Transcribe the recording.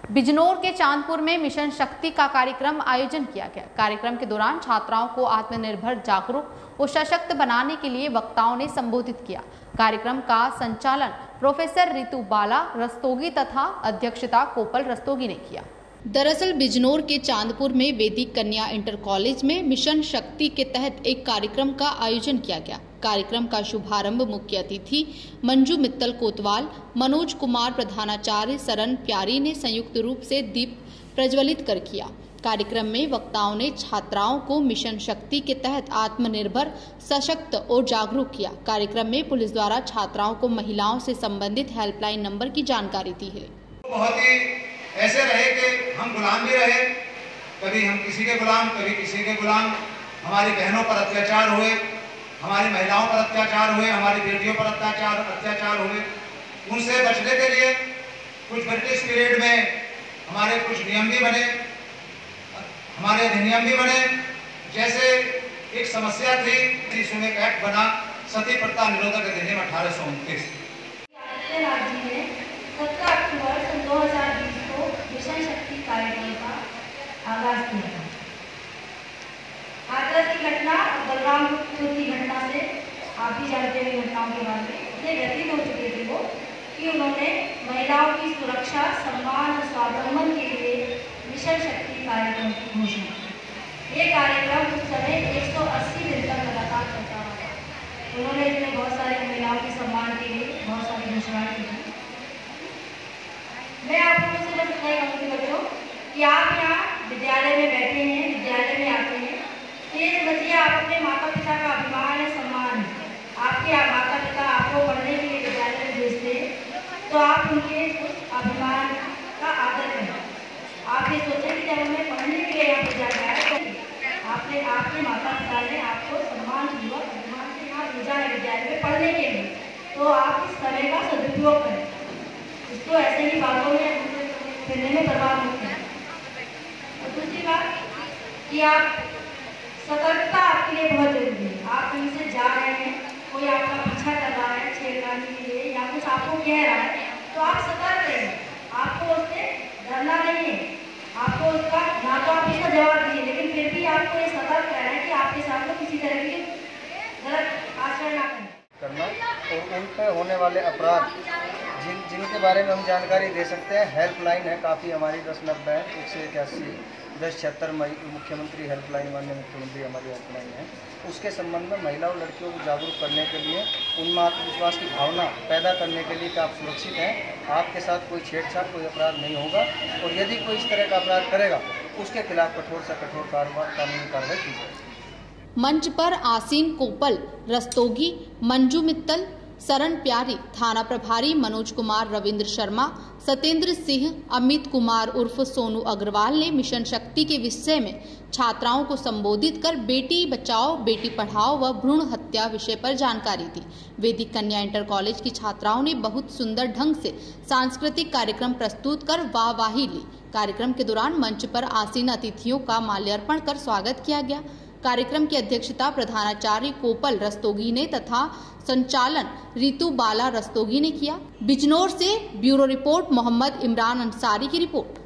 बिजनौर के चांदपुर में मिशन शक्ति का कार्यक्रम आयोजन किया गया। कार्यक्रम के दौरान छात्राओं को आत्मनिर्भर, जागरूक और सशक्त बनाने के लिए वक्ताओं ने संबोधित किया। कार्यक्रम का संचालन प्रोफेसर रितु बाला रस्तोगी तथा अध्यक्षता कोपल रस्तोगी ने किया। दरअसल बिजनौर के चांदपुर में वैदिक कन्या इंटर कॉलेज में मिशन शक्ति के तहत एक कार्यक्रम का आयोजन किया गया। कार्यक्रम का शुभारंभ मुख्य अतिथि मंजू मित्तल कोतवाल, मनोज कुमार प्रधानाचार्य, सरन प्यारी ने संयुक्त रूप से दीप प्रज्वलित कर किया। कार्यक्रम में वक्ताओं ने छात्राओं को मिशन शक्ति के तहत आत्मनिर्भर, सशक्त और जागरूक किया। कार्यक्रम में पुलिस द्वारा छात्राओं को महिलाओं से संबंधित हेल्पलाइन नंबर की जानकारी दी है। बहुत ही ऐसे रहे कि हम गुलाम भी रहे, कभी हम किसी के गुलाम, कभी किसी के गुलाम। हमारी बहनों पर अत्याचार हुए, हमारी महिलाओं पर अत्याचार हुए, हमारी बेटियों पर अत्याचार हुए। उनसे बचने के लिए कुछ ब्रिटिश पीरियड में हमारे कुछ नियम भी बने, हमारे अधिनियम भी बने। जैसे एक समस्या थी, एक एक्ट बना, सती प्रथा निरोधक अधिनियम 1829। 17 अक्टूबर 2020 को मिशन शक्ति कार्यक्रम का आगाज किया था। हाथरस की घटना और बलरामपुर की घटना से आप भी जानते हैं घटनाओं के बारे में इतने व्यतीत हो चुके थे वो कि उन्होंने महिलाओं की सुरक्षा, सम्मान और स्वावलंबन के लिए मिशन शक्ति कार्यक्रम की घोषणा की। ये कार्यक्रम उस समय 180 दिन तक लगातार चलता रहा। उन्होंने इसमें बहुत सारी महिलाओं के सम्मान के लिए बहुत सारी घोषणाएं की। मैं आपको उससे बस इतना ही कहूँगी बच्चों कि आप यहाँ विद्यालय में बैठे हैं, विद्यालय में आते हैं, ये समझिए आप अपने माता पिता का अभिमान है, सम्मान है। आपके माता पिता आपको पढ़ने के लिए विद्यालय में भेजते हैं, तो आप उनके उस अभिमान का आदर करें। आप ये सोचें कि जब हमें पढ़ने के लिए यहाँ भेजा गया है तो आपके माता पिता ने आपको सम्मानपूर्वक अभिमान से यहाँ भेजा है विद्यालय में पढ़ने के लिए, तो आप इस समय का सदुपयोग करें। इसको ऐसे ही बातों में फिरने में बर्बाद मत करें। और दूसरी बात कि आप सतर्कता आपके लिए बहुत जरूरी है। आप कहीं से जा रहे हैं, कोई आपका पीछा कर रहा है छेड़खानी के लिए या कुछ आपको कह रहा है, तो आप सतर्क रहें। आपको उससे डरना नहीं है, आपको उसका ना तो आप इसका जवाब दिए, लेकिन फिर भी आपको ये सतर्क रहना है कि आपके साथ में किसी तरह की गलत आचरण ना करना और उन पर होने वाले अपराध जिनके बारे में हम जानकारी दे सकते हैं। हेल्पलाइन है काफ़ी हमारी 1090 181 1076 मुख्यमंत्री हेल्पलाइन, माननीय मुख्यमंत्री हमारी हेल्पलाइन है। उसके संबंध में महिला और लड़कियों को जागरूक करने के लिए, उनमें आत्मविश्वास की भावना पैदा करने के लिए कि आप सुरक्षित हैं, आपके साथ कोई छेड़छाड़, कोई अपराध नहीं होगा, और यदि कोई इस तरह का अपराध करेगा उसके खिलाफ कठोर से कठोर कानूनी कार्रवाई की जाएगी। मंच पर आसीन कोपल रस्तोगी, मंजू मित्तल, सरन प्यारी, थाना प्रभारी मनोज कुमार, रविंद्र शर्मा, सत्येंद्र सिंह, अमित कुमार उर्फ सोनू अग्रवाल ने मिशन शक्ति के विषय में छात्राओं को संबोधित कर बेटी बचाओ बेटी पढ़ाओ व भ्रूण हत्या विषय पर जानकारी दी। वैदिक कन्या इंटर कॉलेज की छात्राओं ने बहुत सुंदर ढंग से सांस्कृतिक कार्यक्रम प्रस्तुत कर वाहवाही ली। कार्यक्रम के दौरान मंच पर आसीन अतिथियों का माल्यार्पण कर स्वागत किया गया। कार्यक्रम की अध्यक्षता प्रधानाचार्य कोपल रस्तोगी ने तथा संचालन रितु बाला रस्तोगी ने किया। बिजनौर से ब्यूरो रिपोर्ट मोहम्मद इमरान अंसारी की रिपोर्ट।